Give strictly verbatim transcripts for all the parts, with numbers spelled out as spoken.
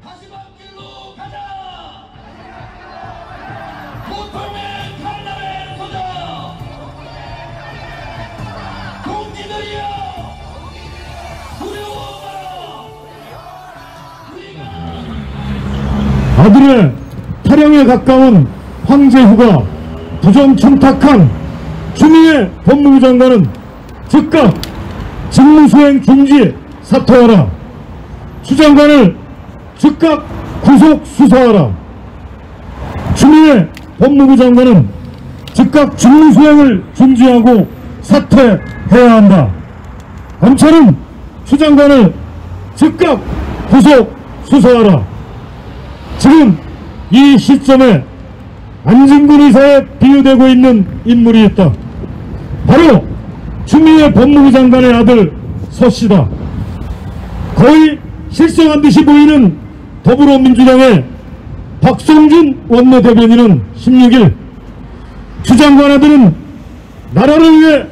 다시 밤길로 가자. 고통의 칼날에 서자. 공기들이여 두려워하라. 아들의 타령에 가까운 황제후가 부정청탁한 추미애 법무부 장관은 즉각 직무수행 중지 사퇴하라. 추 장관을 즉각 구속 수사하라. 추미애 법무부 장관은 즉각 직무수행을 중지하고 사퇴해야 한다. 검찰은 추 장관을 즉각 구속 수사하라. 지금 이 시점에 안진걸 의사에 비유되고 있는 인물이 있다. 바로 추미애 법무부 장관의 아들 서씨다. 거의 실성한 듯이 보이는 더불어민주당의 박성준 원내대변인은 십육 일 추 장관 아들은 나라를 위해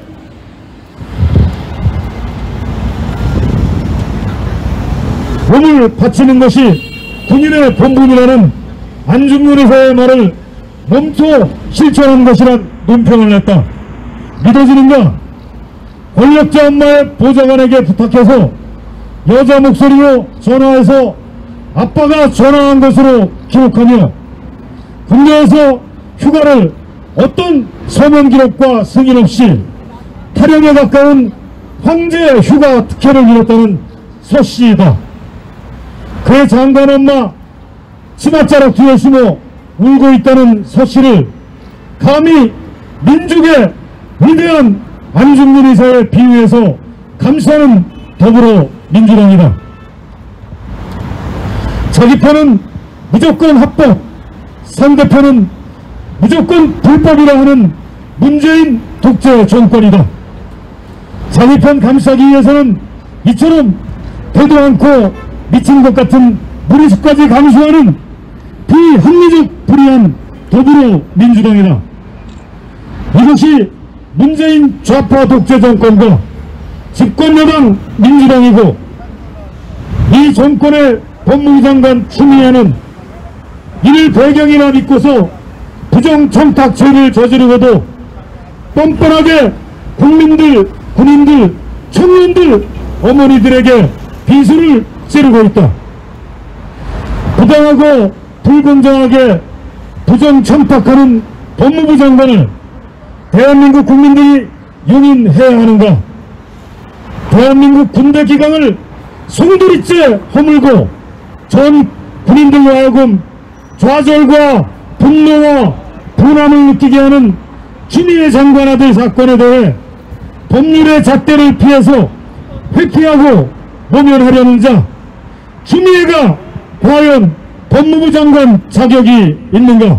몸을 바치는 것이 군인의 본분이라는 안중근 의사의 말을 멈춰 실천한 것이란 논평을 냈다. 믿어지는가? 권력자 엄마의 보좌관에게 부탁해서 여자 목소리로 전화해서 아빠가 전화한 것으로 기록하며 군대에서 휴가를 어떤 서면 기록과 승인 없이 타령에 가까운 황제 휴가 특혜를 이뤘다는 서씨이다. 그의 장관 엄마 치맛자락 뒤에 숨어 울고 있다는 서씨를 감히 민족의 위대한 안중근 의사에 비유해서 감싸는 더불어민주당이다. 자기 편은 무조건 합법, 상대편은 무조건 불법이라 하는 문재인 독재 정권이다. 자기 편 감싸기 위해서는 이처럼 되도 않고 미친 것 같은 무리수까지 감수하는 비합리적 불의한 더불어민주당이다. 이것이 문재인 좌파 독재 정권과 집권여당 민주당이고 이 정권의 법무부 장관 추미애는 이를 배경이라 믿고서 부정청탁 죄를 저지르고도 뻔뻔하게 국민들, 군인들, 청년들, 어머니들에게 비수를 찌르고 있다. 부당하고 불공정하게 부정청탁하는 법무부 장관을 대한민국 국민들이 용인해야 하는가? 대한민국 군대 기강을 송두리째 허물고 전 군인들로 하여금 좌절과 분노와 분함을 느끼게 하는 추미애 장관 아들 사건에 대해 법률의 잣대를 피해서 회피하고 모면하려는 자, 추미애가 과연 법무부 장관 자격이 있는가?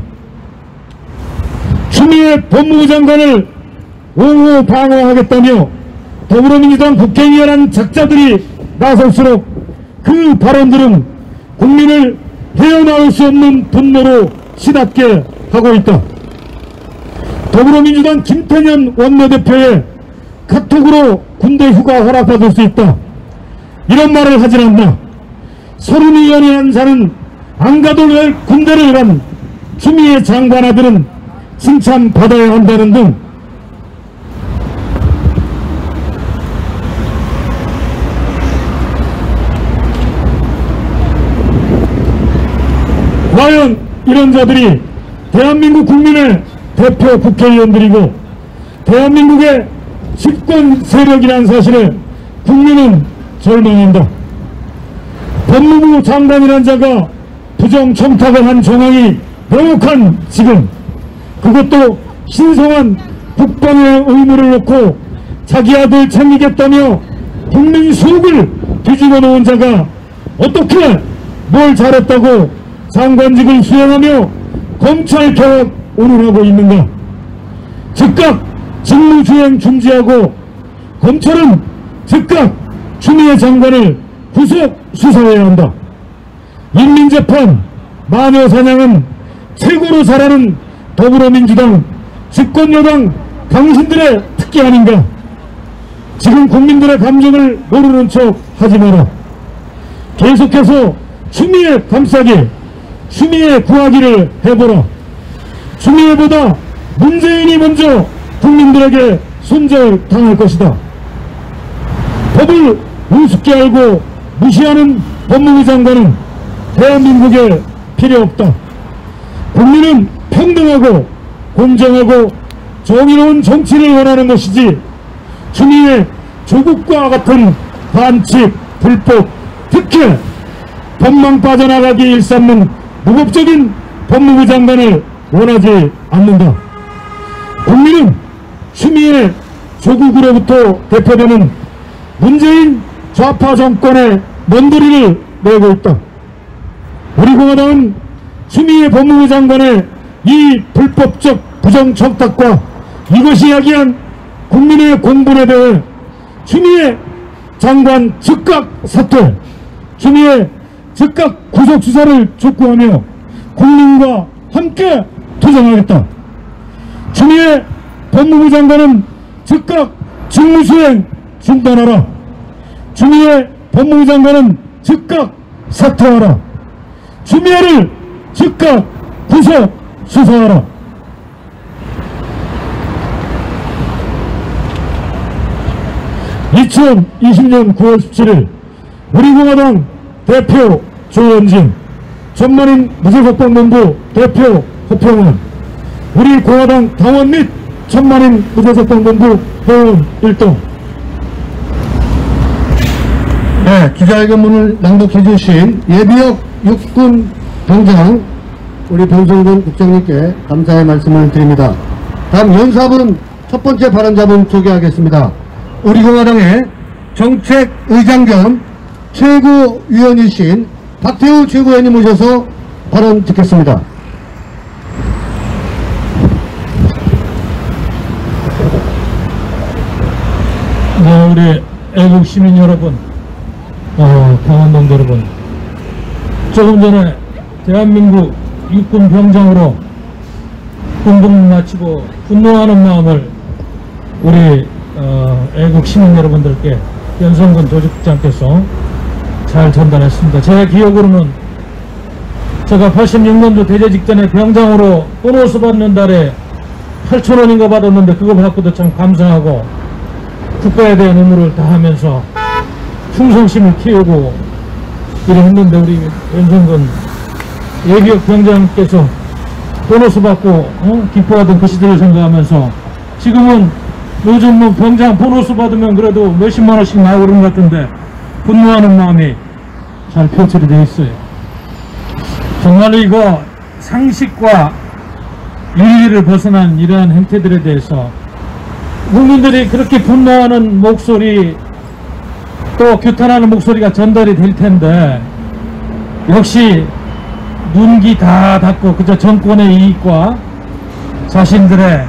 추미애 법무부 장관을 옹호 방어하겠다며 더불어민주당 국회의원한 작자들이 나설수록 그 발언들은 국민을 헤어나올 수 없는 분노로 시답게 하고 있다. 더불어민주당 김태년 원내대표의 카톡으로 군대 휴가 허락받을 수 있다. 이런 말을 하진 않나. 서른이 연애한 자는 안 가도 왜 군대를 간 추미애 장관 아들은 칭찬받아야 한다는 등 과연 이런 자들이 대한민국 국민의 대표 국회의원들이고 대한민국의 집권 세력이라는 사실에 국민은 절망한다. 법무부 장관이란 자가 부정청탁을 한 정황이 명확한 지금, 그것도 신성한 국방의 의무를 놓고 자기 아들 챙기겠다며 국민 속을 뒤집어 놓은 자가 어떻게 뭘 잘했다고 장관직을 수행하며 검찰개혁 운운하고 있는가? 즉각 직무수행 중지하고 검찰은 즉각 추미애 장관을 구속 수사해야 한다. 인민재판, 마녀사냥은 최고로 잘하는 더불어민주당 집권여당 당신들의 특기 아닌가? 지금 국민들의 감정을 모르는 척 하지 마라. 계속해서 추미애 감싸기, 추미애 구하기를 해보라. 추미애보다 문재인이 먼저 국민들에게 손절당할 것이다. 법을 우습게 알고 무시하는 법무부 장관은 대한민국에 필요 없다. 국민은 평등하고 공정하고 정의로운 정치를 원하는 것이지 추미애 조국과 같은 반칙, 불법, 특혜, 법망 빠져나가기 일삼는 무법적인 법무부 장관을 원하지 않는다. 국민은 추미애 조국으로부터 대표되는 문재인 좌파 정권의 먼도리를 내고 있다. 우리 공화당은 추미애 법무부 장관의 이 불법적 부정청탁과 이것이 야기한 국민의 공분에 대해 추미애 장관 즉각 사퇴, 추미애 즉각 구속수사를 촉구하며 국민과 함께 투쟁하겠다. 추미애 법무부 장관은 즉각 직무수행 중단하라. 추미애 법무부 장관은 즉각 사퇴하라. 추미애를 즉각 구속 수사하라. 이천이십년 구월 십칠일 우리 공화당 대표 조현진, 전만인 무죄석방본부 대표 허평원, 우리 공화당 당원 및 천만인 무죄석방본부 회원 일동. 네, 기자회견문을 낭독해 주신 예비역 육군 병장 우리 변성근 국장님께 감사의 말씀을 드립니다. 다음 연사분 첫 번째 발언자분 소개하겠습니다. 우리 공화당의 정책의장 겸 최고위원이신 박태우 최고위원님 모셔서 발언 듣겠습니다. 네, 우리 애국 시민 여러분, 어, 강원동 여러분, 조금 전에 대한민국 육군 병장으로 군복무 마치고 분노하는 마음을 우리 어, 애국 시민 여러분들께 변성근 조직국장께서 잘 전달했습니다. 제 기억으로는 제가 팔십육년도 대제 직전에 병장으로 보너스 받는 달에 팔천 원인가 받았는데 그거 받고도 참 감사하고 국가에 대한 의무를 다하면서 충성심을 키우고 이래 했는데 우리 변성근 예비역 병장께서 보너스 받고 어? 기뻐하던 그 시대를 생각하면서 지금은 요즘 뭐 병장 보너스 받으면 그래도 몇십만 원씩 나오고 그런 것 같은데 분노하는 마음이 잘 표출이 되어 있어요. 정말로 이거 상식과 윤리를 벗어난 이러한 행태들에 대해서 국민들이 그렇게 분노하는 목소리 또 규탄하는 목소리가 전달이 될 텐데 역시 눈기 다 닫고 그저 정권의 이익과 자신들의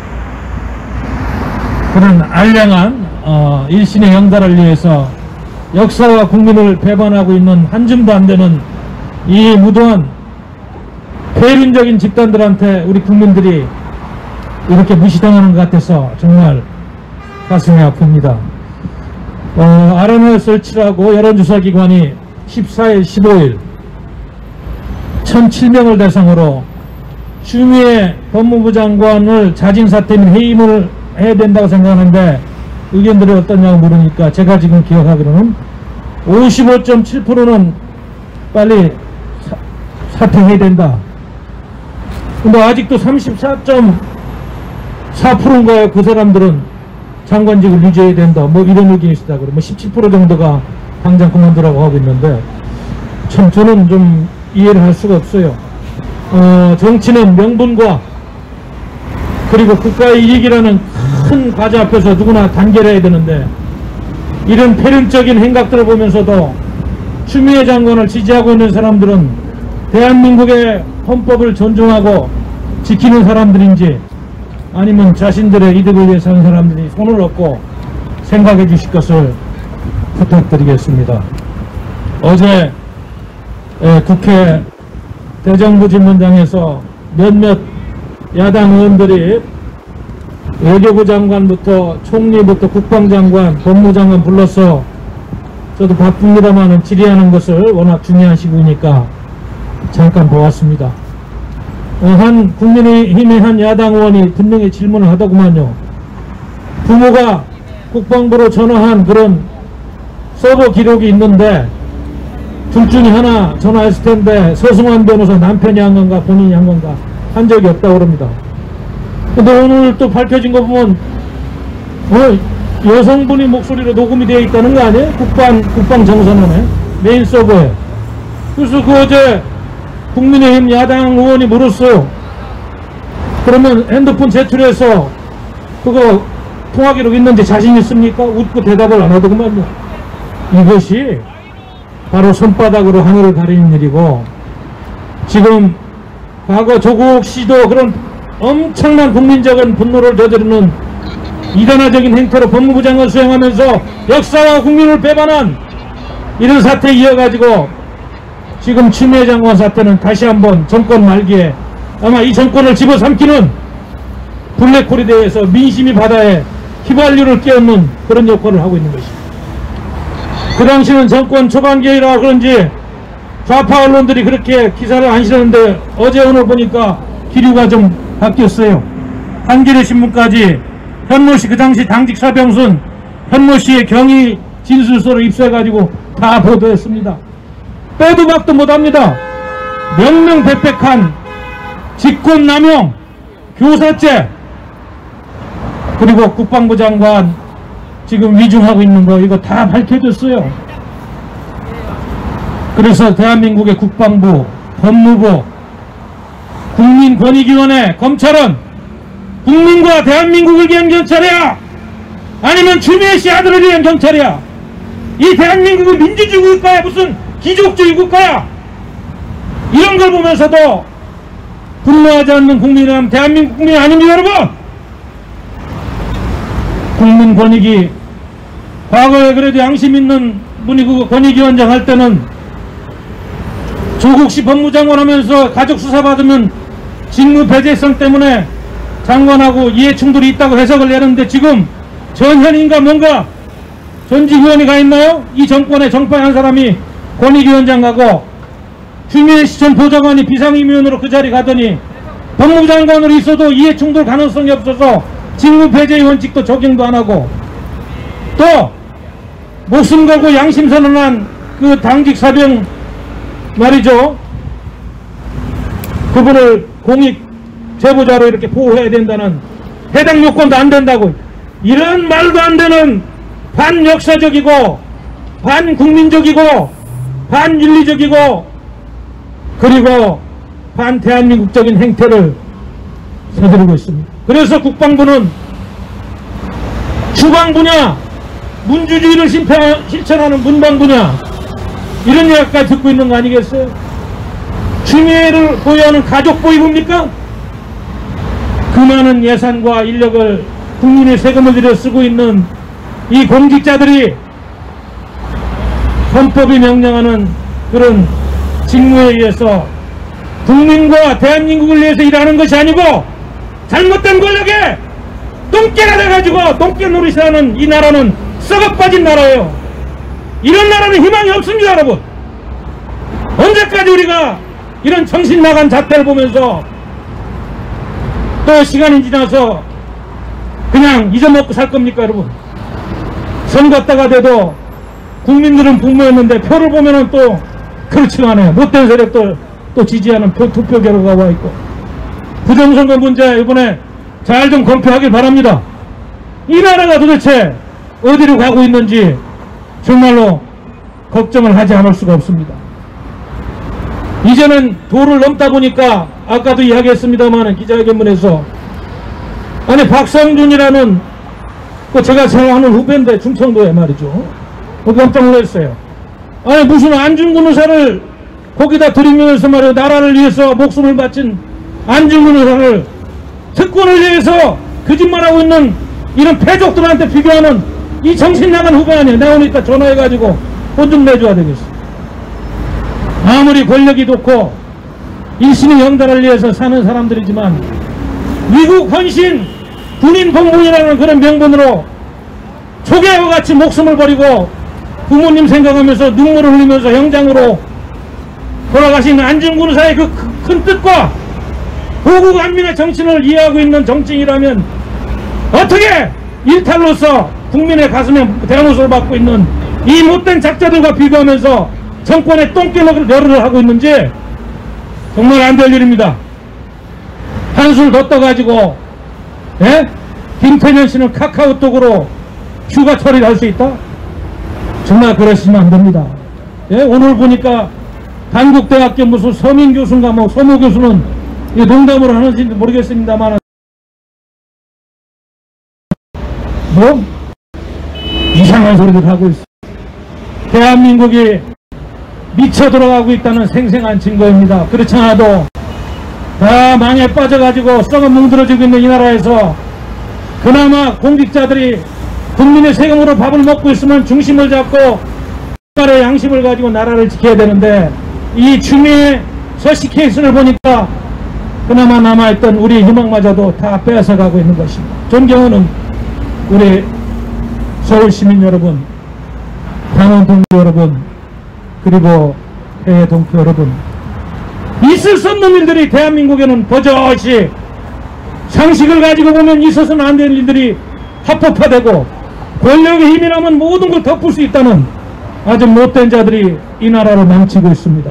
그런 알량한 어, 일신의 영달을 위해서 역사와 국민을 배반하고 있는 한 줌도 안 되는 이 무도한 폐륜적인 집단들한테 우리 국민들이 이렇게 무시당하는 것 같아서 정말 가슴이 아픕니다. 어, 알엠에스 설치라고 여론조사기관이 십사일, 십오일 천칠명을 대상으로 추미애 법무부 장관을 자진사퇴 및 해임을 해야 된다고 생각하는데 의견들이 어떠냐고 물으니까 제가 지금 기억하기로는 오십오 점 칠 퍼센트는 빨리 사, 사퇴해야 된다. 근데 아직도 삼십사 점 사 퍼센트인가요? 그 사람들은 장관직을 유지해야 된다. 뭐 이런 의견이 있다. 그러면 십칠 퍼센트 정도가 당장 그만두라고 하고 있는데 참 저는 좀 이해를 할 수가 없어요. 어, 정치는 명분과 그리고 국가의 이익이라는 큰 과제 앞에서 누구나 단결해야 되는데 이런 폐륜적인 행각들을 보면서도 추미애 장관을 지지하고 있는 사람들은 대한민국의 헌법을 존중하고 지키는 사람들인지 아니면 자신들의 이득을 위해 사는 사람들이 손을 얹고 생각해 주실 것을 부탁드리겠습니다. 어제 국회 대정부질문장에서 몇몇 야당 의원들이 외교부 장관부터 총리부터 국방장관, 법무장관 불러서 저도 바쁩니다만은 질의하는 것을 워낙 중요한 시국이니까 잠깐 보았습니다. 어, 한 국민의힘의 한 야당 의원이 분명히 질문을 하더구만요. 부모가 국방부로 전화한 그런 서버 기록이 있는데 둘 중에 하나 전화했을 텐데 서승환 변호사 남편이 한 건가 본인이 한 건가 한 적이 없다고 그럽니다. 근데 오늘 또 밝혀진 거 보면 어, 여성분이 목소리로 녹음이 되어 있다는 거 아니에요? 국방, 국방정선원에 메인 서버에. 그래서 그 어제 국민의힘 야당 의원이 물었어요. 그러면 핸드폰 제출해서 그거 통화 기록 있는지 자신 있습니까? 웃고 대답을 안 하더구만요. 이것이 바로 손바닥으로 하늘을 가리는 일이고, 지금 과거 조국 씨도 그런 엄청난 국민적인 분노를 저지르는 이단화적인 행태로 법무부 장관 수행하면서 역사와 국민을 배반한 이런 사태 이어가지고 지금 추미애 장관 사태는 다시 한번 정권 말기에 아마 이 정권을 집어삼키는 블랙홀에 대해서 민심이 바다에 휘발유를 끼얹는 그런 역할을 하고 있는 것입니다. 그 당시는 정권 초반기라 그런지 좌파 언론들이 그렇게 기사를 안 실었는데 어제 오늘 보니까 기류가 좀 바뀌었어요. 한겨레 신문까지 현모씨 그 당시 당직 사병순 현모씨의 경위 진술서를 입수해가지고 다 보도했습니다. 빼도 박도 못합니다. 명명백백한 직권남용, 교사죄, 그리고 국방부 장관 지금 위중하고 있는 거 이거 다 밝혀졌어요. 그래서 대한민국의 국방부, 법무부, 국민권익위원회, 검찰은 국민과 대한민국을 위한 경찰이야? 아니면 추미애씨 아들을 위한 경찰이야? 이 대한민국은 민주주의 국가야? 무슨 기족주의 국가야? 이런 걸 보면서도 분노하지 않는 국민은 대한민국 국민 아닙니다, 여러분? 국민권익위, 과거에 그래도 양심 있는 분이 그 권익위원장 할 때는 조국 씨 법무장관 하면서 가족 수사 받으면 직무 배제성 때문에 장관하고 이해충돌이 있다고 해석을 내는데 지금 전현인가 뭔가 전직 의원이 가 있나요? 이 정권의 정파의 한 사람이 권익위원장 가고 추미애 씨 전 보좌관이 비상임위원으로 그 자리 가더니 법무부 장관으로 있어도 이해충돌 가능성이 없어서 직무 배제의 원칙도 적용도 안 하고 또 목숨 걸고 양심 선언한 그 당직 사병 말이죠. 그분을 공익 제보자로 이렇게 보호해야 된다는 해당 요건도 안 된다고 이런 말도 안 되는 반역사적이고 반국민적이고 반윤리적이고 그리고 반대한민국적인 행태를 저지르고 있습니다. 그래서 국방부는 주방부냐 문주주의를 실천하는 문방부냐 이런 이야기까지 듣고 있는 거 아니겠어요? 추미애를 보유하는 가족보위부입니까? 그 많은 예산과 인력을 국민의 세금을 들여 쓰고 있는 이 공직자들이 헌법이 명령하는 그런 직무에 의해서 국민과 대한민국을 위해서 일하는 것이 아니고 잘못된 권력에 똥개가 돼가지고 똥개 노릇이라는 이 나라는 썩어빠진 나라예요. 이런 나라는 희망이 없습니다, 여러분. 언제까지 우리가 이런 정신 나간 자태를 보면서 또 시간이 지나서 그냥 잊어먹고 살 겁니까, 여러분? 선거 때가 돼도 국민들은 분모했는데 표를 보면은 또 그렇지가 않아요. 못된 세력들 또 지지하는 표, 투표 결과가 와 있고 부정선거 문제 이번에 잘 좀 검토하길 바랍니다. 이 나라가 도대체 어디로 가고 있는지 정말로 걱정을 하지 않을 수가 없습니다. 이제는 도를 넘다 보니까 아까도 이야기했습니다만 기자회견문에서 아니 박성준이라는 그 제가 생각하는 후배인데 충청도에 말이죠. 깜짝 놀랐어요. 아니 무슨 안중근 의사를 거기다 들이면서 말이에요. 나라를 위해서 목숨을 바친 안중근 의사를 특권을 위해서 거짓말하고 있는 이런 패족들한테 비교하는 이 정신나간 후배 아니에요. 내가 오늘 이따 전화해가지고 돈 좀 내줘야 되겠어. 아무리 권력이 좋고 일신의 영달을 위해서 사는 사람들이지만 위국 헌신 군인 공무원이라는 그런 명분으로 초계와 같이 목숨을 버리고 부모님 생각하면서 눈물을 흘리면서 형장으로 돌아가신 안중근 의사의 그 큰 뜻과 고국 안민의 정신을 이해하고 있는 정치인이라면 어떻게 일탈로서 국민의 가슴에 대못을 받고 있는 이 못된 작자들과 비교하면서 정권의 똥개를 하고 있는지 정말 안 될 일입니다. 한술 더 떠가지고 예? 김태년 씨는 카카오톡으로 휴가 처리를 할 수 있다? 정말 그러시면 안 됩니다. 예? 오늘 보니까 단국대학교 무슨 서민 교수인가 뭐 서모 교수는 농담으로 하는지 모르겠습니다만 뭐 이상한 소리들 하고 있어. 대한민국이 미쳐 들어가고 있다는 생생한 증거입니다. 그렇지 않아도 다 망에 빠져가지고 썩어 뭉들어지고 있는 이 나라에서 그나마 공직자들이 국민의 세금으로 밥을 먹고 있으면 중심을 잡고 나라의 양심을 가지고 나라를 지켜야 되는데 이 추미애 서씨 케이스를 보니까 그나마 남아있던 우리 희망마저도 다 빼앗아가고 있는 것입니다. 존경하는 우리 서울시민 여러분, 강원 동지 여러분, 그리고 해외 동포 여러분, 있을 수 없는 일들이 대한민국에는 버젓이 상식을 가지고 보면 있어서는 안 되는 일들이 합법화되고 권력의 힘이 나면 모든 걸 덮을 수 있다는 아주 못된 자들이 이 나라를 망치고 있습니다.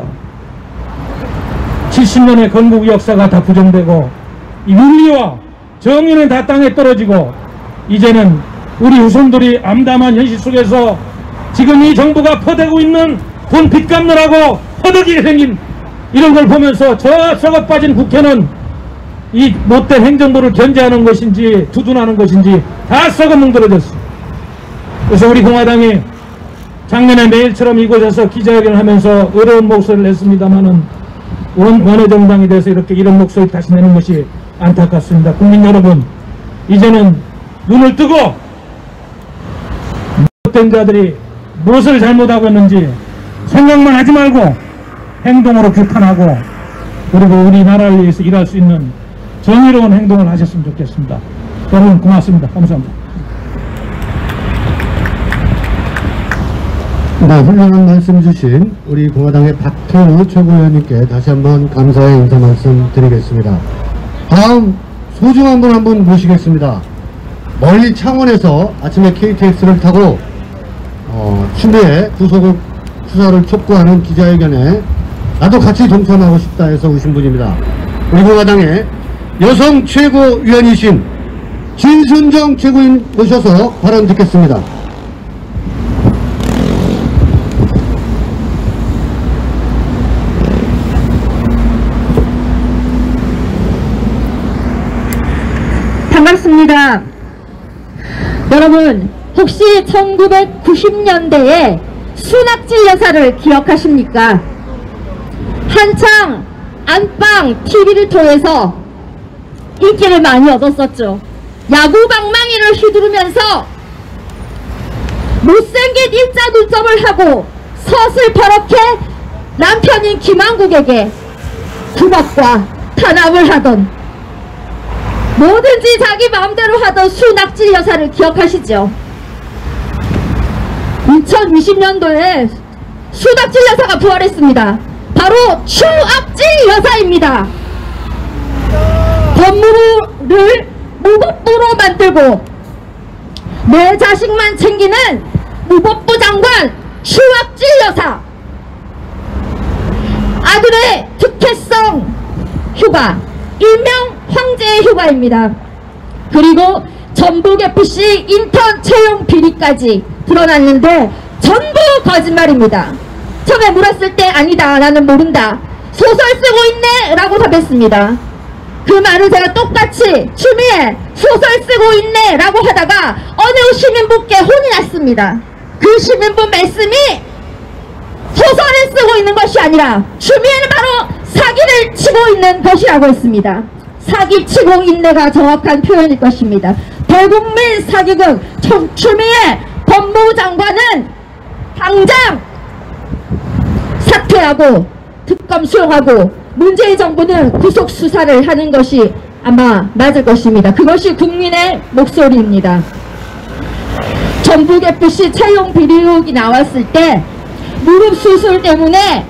칠십 년의 건국 역사가 다 부정되고 이 윤리와 정의는 다 땅에 떨어지고 이제는 우리 후손들이 암담한 현실 속에서 지금 이 정부가 퍼대고 있는 돈 빚 갚느라고 허덕이게 생긴 이런 걸 보면서 저 썩어 빠진 국회는 이 못된 행정부를 견제하는 것인지 두둔하는 것인지 다 썩어 뭉들어졌어. 그래서 우리 공화당이 작년에 매일처럼 이곳에서 기자회견을 하면서 어려운 목소리를 냈습니다마는 원외정당이 돼서 이렇게 이런 목소리 다시 내는 것이 안타깝습니다. 국민 여러분, 이제는 눈을 뜨고 못된 자들이 무엇을 잘못하고 있는지 생각만 하지 말고 행동으로 규탄하고 그리고 우리나라를 위해서 일할 수 있는 정의로운 행동을 하셨으면 좋겠습니다. 여러분 고맙습니다. 감사합니다. 네, 훌륭한 말씀 주신 우리 공화당의 박태우 최고위원님께 다시 한번 감사의 인사 말씀 드리겠습니다. 다음 소중한 분 한 분 모시겠습니다. 멀리 창원에서 아침에 케이티엑스를 타고 어, 추미애 구속 수사를 촉구하는 기자회견에 나도 같이 동참하고 싶다 해서 오신 분입니다. 우리 공화당의 여성 최고위원이신 진순정 최고위원 모셔서 발언 듣겠습니다. 반갑습니다. 여러분, 혹시 천구백구십 년대에 순학질 여사를 기억하십니까? 한창 안방 티비를 통해서 인기를 많이 얻었었죠. 야구 방망이를 휘두르면서 못생긴 일자 눈점을 하고 서슬퍼렇게 남편인 김한국에게 구박과 탄압을 하던, 뭐든지 자기 마음대로 하던 순학질 여사를 기억하시죠? 이천이십 년도에 순학질 여사가 부활했습니다. 바로 추악질 여사입니다. 법무부를 무법부로 만들고 내 자식만 챙기는 무법부 장관 추악질 여사, 아들의 특혜성 휴가, 일명 황제의 휴가입니다. 그리고 전북에프씨 인턴 채용 비리까지 드러났는데 전부 거짓말입니다. 처음에 물었을 때 아니다, 나는 모른다, 소설 쓰고 있네 라고 답했습니다. 그 말을 제가 똑같이 추미애 소설 쓰고 있네 라고 하다가 어느 시민분께 혼이 났습니다. 그 시민분 말씀이 소설을 쓰고 있는 것이 아니라 추미애는 바로 사기를 치고 있는 것이라고 했습니다. 사기치고 있네가 정확한 표현일 것입니다. 대국민 사기극 추미애 법무부 장관은 당장 사퇴하고 특검 수용하고 문재인 정부는 구속 수사를 하는 것이 아마 맞을 것입니다. 그것이 국민의 목소리입니다. 저 전북에프씨 채용 비리 의혹이 나왔을 때 무릎 수술 때문에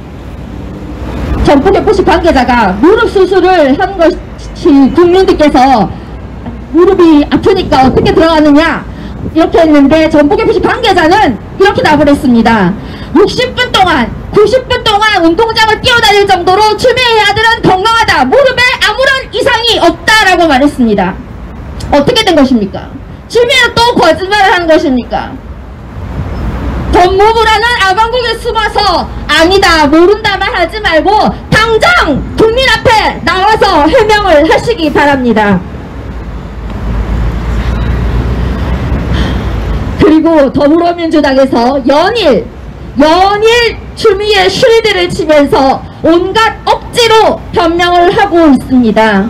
전북에프씨 관계자가 무릎 수술을 한 것이 국민들께서 무릎이 아프니까 어떻게 들어가느냐 이렇게 했는데 전북에프씨 관계자는 이렇게 답을 했습니다. 육십 분 동안 구십 분 동안 운동장을 뛰어다닐 정도로 추미애 아들은 건강하다. 무릎에 아무런 이상이 없다라고 말했습니다. 어떻게 된 것입니까? 추미애는 또 거짓말을 하는 것입니까? 법무부라는 아방국에 숨어서 아니다 모른다 말하지 말고 당장 국민 앞에 나와서 해명을 하시기 바랍니다. 그리고 더불어민주당에서 연일 연일 추미애 쉴드를 치면서 온갖 억지로 변명을 하고 있습니다.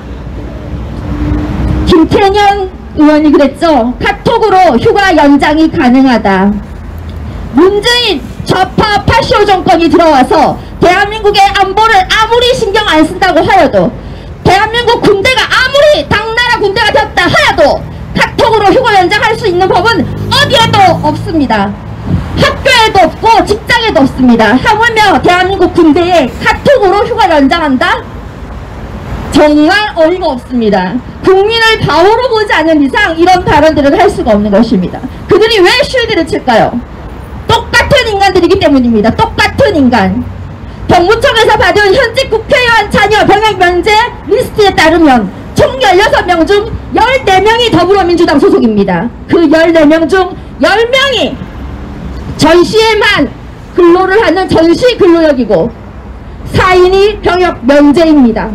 김태년 의원이 그랬죠. 카톡으로 휴가 연장이 가능하다. 문재인 좌파 파시오 정권이 들어와서 대한민국의 안보를 아무리 신경 안 쓴다고 하여도 대한민국 군대가 아무리 당나라 군대가 되었다 하여도 카톡으로 휴가 연장할 수 있는 법은 어디에도 없습니다. 학교에도 없고 직장에도 없습니다. 하물며 대한민국 군대에 카톡으로 휴가 연장한다? 정말 어이가 없습니다. 국민을 바보로 보지 않는 이상 이런 발언들을 할 수가 없는 것입니다. 그들이 왜 쉴드를 칠까요? 똑같은 인간들이기 때문입니다. 똑같은 인간. 병무청에서 받은 현직 국회의원 자녀 병역 면제 리스트에 따르면 총 열여섯 명 중 열네 명이 더불어민주당 소속입니다. 그 열네 명 중 열 명이 전시에만 근로를 하는 전시 근로역이고 사 인이 병역 면제입니다.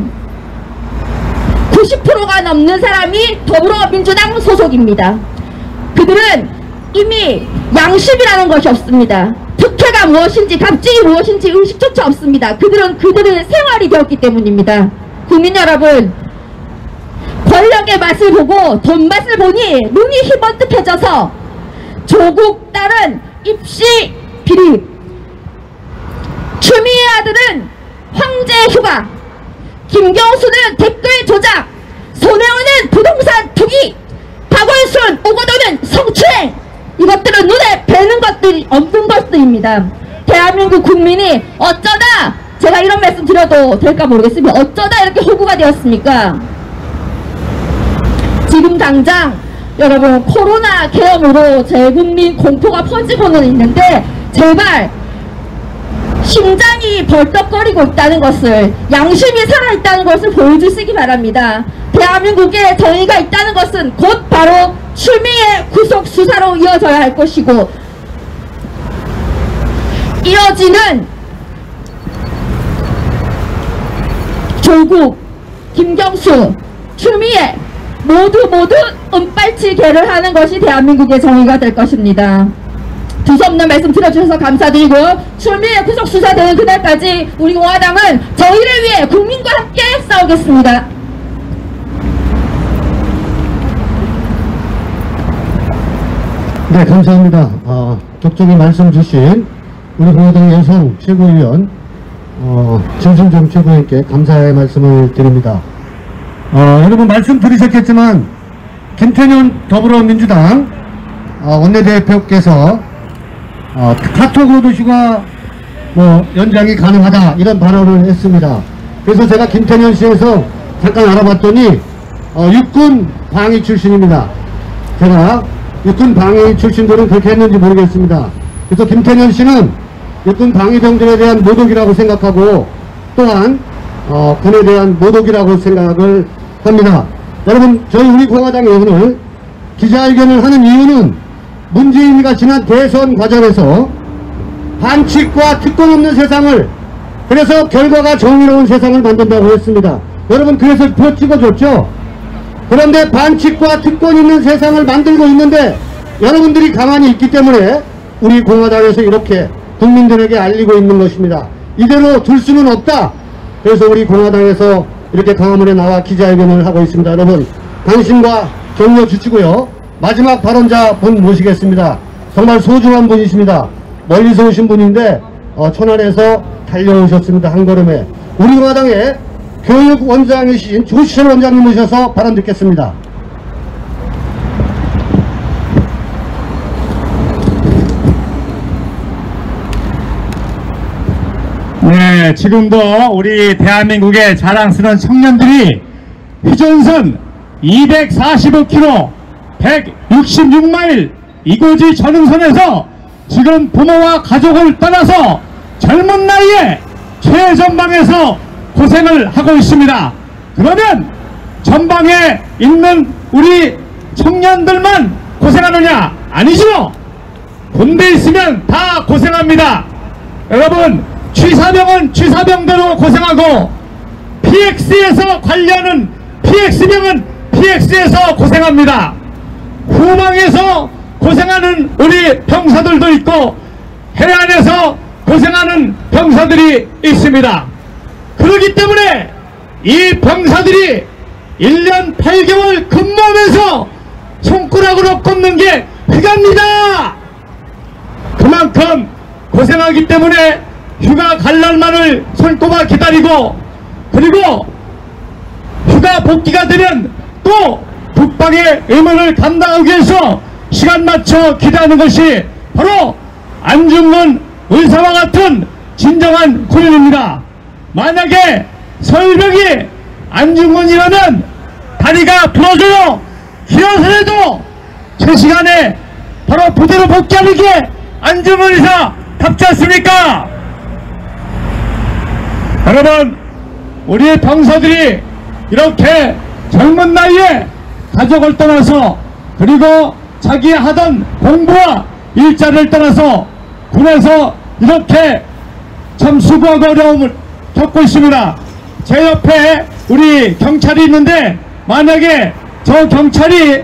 구십 퍼센트가 넘는 사람이 더불어민주당 소속입니다. 그들은 이미 양심이라는 것이 없습니다. 특혜가 무엇인지 갑질이 무엇인지 의식조차 없습니다. 그들은 그들의 생활이 되었기 때문입니다. 국민 여러분, 권력의 맛을 보고 돈 맛을 보니 눈이 희번뜩해져서 조국 딸은 입시 비리, 추미애 아들은 황제 휴가, 김경수는 댓글 조작, 손혜원은 부동산 투기, 박원순 오거돈은 성추행, 이것들은 눈에 뵈는 것들이 없는 것들입니다. 대한민국 국민이 어쩌다, 제가 이런 말씀 드려도 될까 모르겠습니다. 어쩌다 이렇게 호구가 되었습니까? 지금 당장 여러분 코로나 계엄으로 재국민 공포가 퍼지고는 있는데 제발 심장이 벌떡거리고 있다는 것을, 양심이 살아있다는 것을 보여주시기 바랍니다. 대한민국에 정의가 있다는 것은 곧 바로 추미애 구속 수사로 이어져야 할 것이고, 이어지는 조국, 김경수, 추미애 모두 모두 은빨치개를 하는 것이 대한민국의 정의가 될 것입니다. 두서없는 말씀 들어주셔서 감사드리고요. 추미애 구속 수사되는 그날까지 우리 공화당은 정의를 위해 국민과 함께 싸우겠습니다. 네, 감사합니다. 어, 적절히 말씀 주신 우리 공화당 여성 최고위원 어, 진승정 최고위원께 감사의 말씀을 드립니다. 어, 여러분 말씀 들으셨겠지만 김태년 더불어민주당 어, 원내대표께서 어, 카톡으로도 휴가 뭐 연장이 가능하다 이런 발언을 했습니다. 그래서 제가 김태년 씨에서 잠깐 알아봤더니 어, 육군 방위 출신입니다. 제가 육군 방위 출신들은 그렇게 했는지 모르겠습니다. 그래서 김태년 씨는 육군 방위병들에 대한 모독이라고 생각하고 또한 어, 군에 대한 모독이라고 생각을 합니다. 여러분, 저희 우리 공화당이 오늘 기자회견을 하는 이유는 문재인이가 지난 대선 과정에서 반칙과 특권 없는 세상을, 그래서 결과가 정의로운 세상을 만든다고 했습니다. 여러분, 그래서 표 찍어줬죠? 그런데 반칙과 특권 있는 세상을 만들고 있는데 여러분들이 가만히 있기 때문에 우리 공화당에서 이렇게 국민들에게 알리고 있는 것입니다. 이대로 둘 수는 없다. 그래서 우리 공화당에서 이렇게 강화문에 나와 기자회견을 하고 있습니다. 여러분, 관심과 격려 주시고요. 마지막 발언자 분 모시겠습니다. 정말 소중한 분이십니다. 멀리서 오신 분인데 어, 천안에서 달려오셨습니다. 한 걸음에. 우리 공화당의 교육원장이신 조시철 원장님 모셔서 발언 듣겠습니다. 네, 지금도 우리 대한민국의 자랑스러운 청년들이 휴전선 이백사십오 킬로미터 백육십육 마일 이고지 전흥선에서 지금 부모와 가족을 떠나서 젊은 나이에 최전방에서 고생을 하고 있습니다. 그러면 전방에 있는 우리 청년들만 고생하느냐? 아니죠. 군대에 있으면 다 고생합니다. 여러분, 취사병은 취사병대로 고생하고 피엑스에서 관리하는 피엑스병은 피엑스에서 고생합니다. 후방에서 고생하는 우리 병사들도 있고 해안에서 고생하는 병사들이 있습니다. 그렇기 때문에 이 병사들이 일 년 팔 개월 근무하면서 손가락으로 꼽는 게 휴가입니다. 그만큼 고생하기 때문에 휴가 갈 날만을 손꼽아 기다리고, 그리고 휴가 복귀가 되면 또 국방의 의무를 감당하기 위해서 시간 맞춰 기다리는 것이 바로 안중근 의사와 같은 진정한 군인입니다. 만약에 서울병이 안중근이라면 다리가 부러져요. 기어서라도 제 시간에 바로 부대로 복귀하는 게 안중근 의사 답지 않습니까? 여러분, 우리 병사들이 이렇게 젊은 나이에 가족을 떠나서, 그리고 자기 하던 공부와 일자리를 떠나서 군에서 이렇게 참 수고하고 어려움을 겪고 있습니다. 제 옆에 우리 경찰이 있는데, 만약에 저 경찰이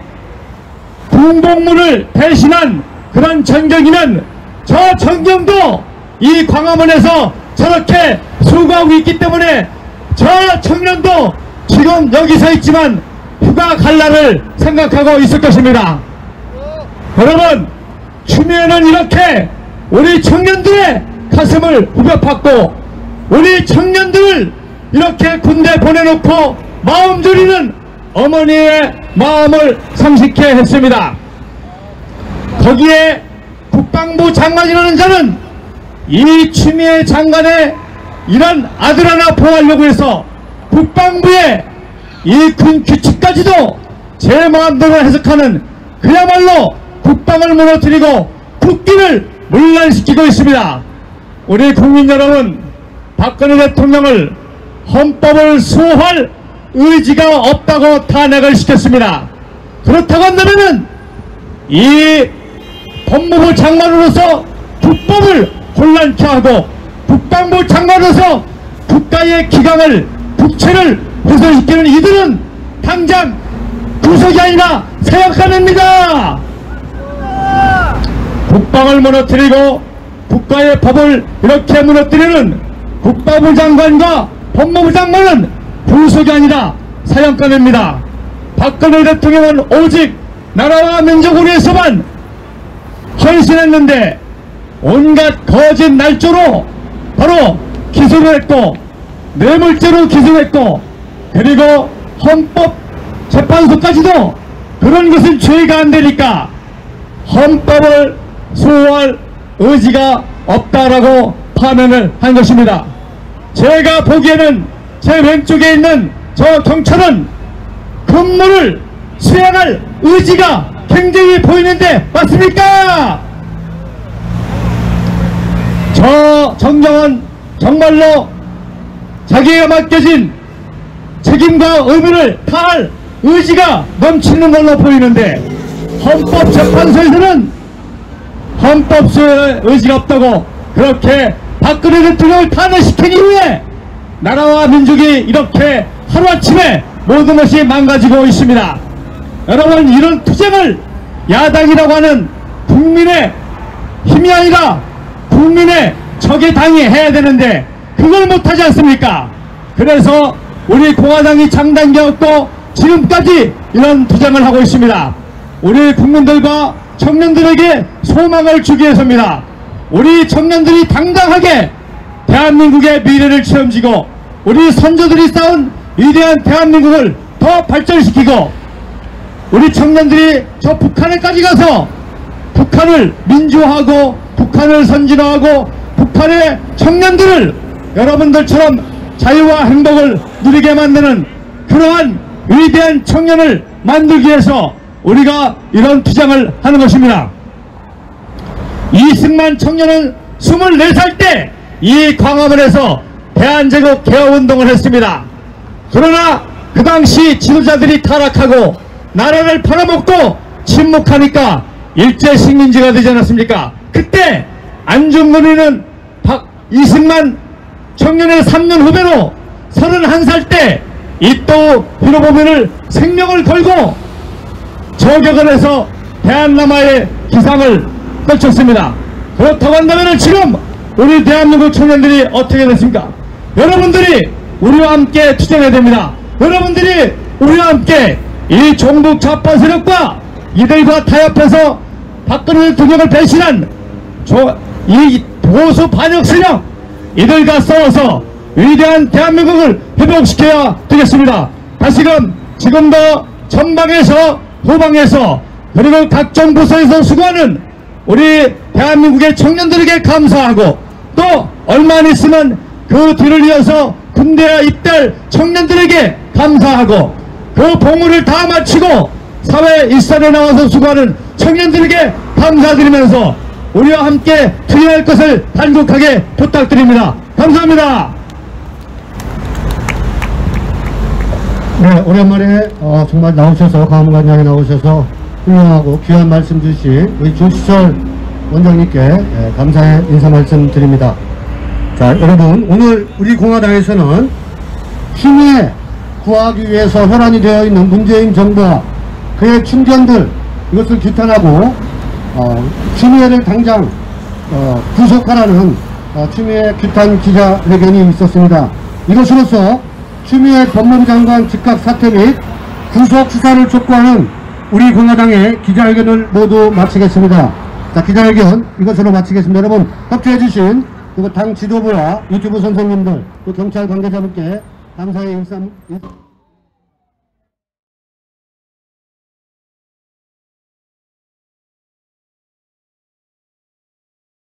군복무를 대신한 그런 전경이면 저 전경도 이 광화문에서 저렇게 수고하고 있기 때문에 저 청년도 지금 여기 서 있지만 휴가 갈 날을 생각하고 있을 것입니다. 여러분, 추미애는 이렇게 우리 청년들의 가슴을 후벼 팠고, 우리 청년들을 이렇게 군대 보내놓고 마음 졸이는 어머니의 마음을 상식해 했습니다. 거기에 국방부 장관이라는 자는 이 추미애 장관의 이런 아들 하나 보호하려고 해서 국방부의 이 군 규칙까지도 제 마음대로 해석하는, 그야말로 국방을 무너뜨리고 국기를 문란시키고 있습니다. 우리 국민 여러분, 박근혜 대통령을 헌법을 수호할 의지가 없다고 탄핵을 시켰습니다. 그렇다고 한다면 이 법무부 장관으로서 국법을 혼란케 하고 국방부 장관으로서 국가의 기강을, 국채를 훼손시키는 이들은 당장 구속이 아니라 사형감입니다. 국방을 무너뜨리고 국가의 법을 이렇게 무너뜨리는 국방부 장관과 법무부 장관은 구속이 아니라 사형감입니다. 박근혜 대통령은 오직 나라와 민족을 위해서만 헌신했는데 온갖 거짓 날조로 바로 기소를 했고, 뇌물죄로 기소했고, 그리고 헌법재판소까지도 그런 것은 죄가 안 되니까 헌법을 수호할 의지가 없다라고 파면을 한 것입니다. 제가 보기에는 제 왼쪽에 있는 저 경찰은 근무를 수행할 의지가 굉장히 보이는데 맞습니까? 저 정경은 정말로 자기가 맡겨진 책임과 의무를 다할 의지가 넘치는 걸로 보이는데, 헌법재판소에서는 헌법 수호의 의지가 없다고 그렇게 박근혜 대통령을 탄핵시킨 이후에 나라와 민족이 이렇게 하루아침에 모든 것이 망가지고 있습니다. 여러분, 이런 투쟁을 야당이라고 하는 국민의 힘이 아니라 국민의 적의 당이 해야 되는데 그걸 못하지 않습니까? 그래서 우리 공화당이 창당되었고 지금까지 이런 투쟁을 하고 있습니다. 우리 국민들과 청년들에게 소망을 주기 위해서입니다. 우리 청년들이 당당하게 대한민국의 미래를 책임지고 우리 선조들이 쌓은 위대한 대한민국을 더 발전시키고, 우리 청년들이 저 북한에까지 가서 북한을 민주화하고 북한을 선진화하고 북한의 청년들을 여러분들처럼 자유와 행복을 누리게 만드는 그러한 위대한 청년을 만들기 위해서 우리가 이런 투쟁을 하는 것입니다. 이승만 청년은 스물네 살 때 이 광화문에서 대한제국 개화운동을 했습니다. 그러나 그 당시 지도자들이 타락하고 나라를 팔아먹고 침묵하니까 일제식민지가 되지 않았습니까? 그때 안중근이는 박 이승만 청년의 삼 년 후배로 서른한 살 때 이토 히로부미를 생명을 걸고 저격을 해서 대한남하의 기상을 떨쳤습니다. 그렇다고 한다면 지금 우리 대한민국 청년들이 어떻게 됐습니까? 여러분들이 우리와 함께 투쟁해야 됩니다. 여러분들이 우리와 함께 이 종북 좌파 세력과 이들과 타협해서 박근혜 대통령을 배신한 조, 이 보수 반역 세력 이들과 싸워서 위대한 대한민국을 회복시켜야 되겠습니다. 다시금 지금도 전방에서 후방에서 그리고 각종 부서에서 수고하는 우리 대한민국의 청년들에게 감사하고 또 얼마 안 있으면 그 뒤를 이어서 군대에 입대할 청년들에게 감사하고 그 봉우를 다 마치고 사회 일선에 나와서 수고하는 청년들에게 감사드리면서 우리와 함께 투쟁할 것을 간곡하게 부탁드립니다. 감사합니다. 네, 오랜만에 어, 정말 나오셔서 강원관장에 나오셔서 훌륭하고 귀한 말씀 주신 우리 조시철 원장님께 예, 감사의 인사 말씀 드립니다. 자, 여러분, 오늘 우리 공화당에서는 추미애 구하기 위해서 혈안이 되어 있는 문재인 정부와 그의 충견들 이것을 규탄하고 어, 추미애를 당장 어, 구속하라는 어, 추미애 규탄 기자회견이 있었습니다. 이것으로서 추미애 법무부 장관 즉각 사퇴 및 구속 수사를 촉구하는 우리 공화당의 기자회견을 모두 마치겠습니다. 자, 기자회견 이것으로 마치겠습니다. 여러분 협조해주신 그리고 당 지도부와 유튜브 선생님들 또 경찰 관계자분께 감사의 인사